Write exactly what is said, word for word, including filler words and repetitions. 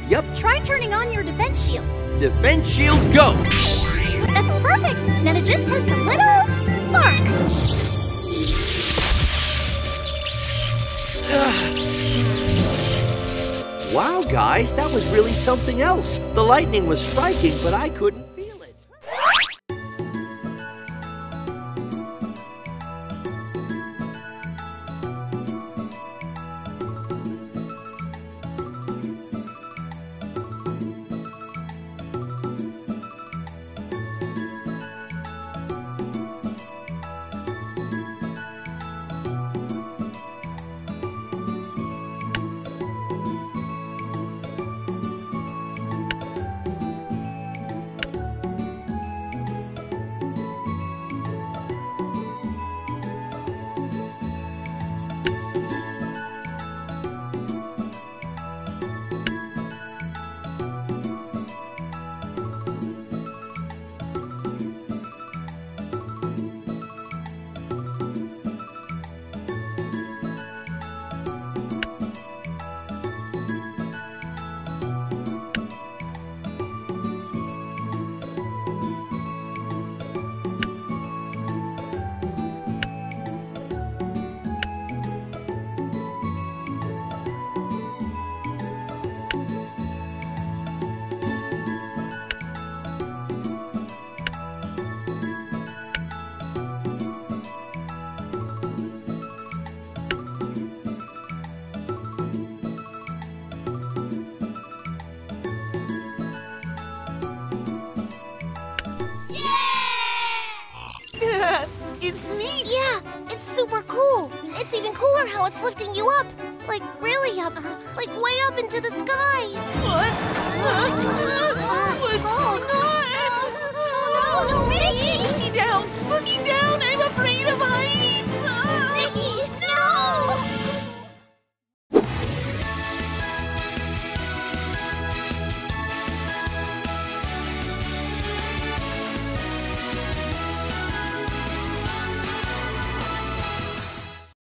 Yep. Try turning on your defense shield. Defense shield, go! That's perfect. Now to just test a little spark. Wow, guys, that was really something else. The lightning was striking, but I couldn't feel it. It's neat! Yeah, it's super cool. It's even cooler how it's lifting you up. Like, really up. Like, way up into the sky. What? What's going on? Oh, no, Mickey!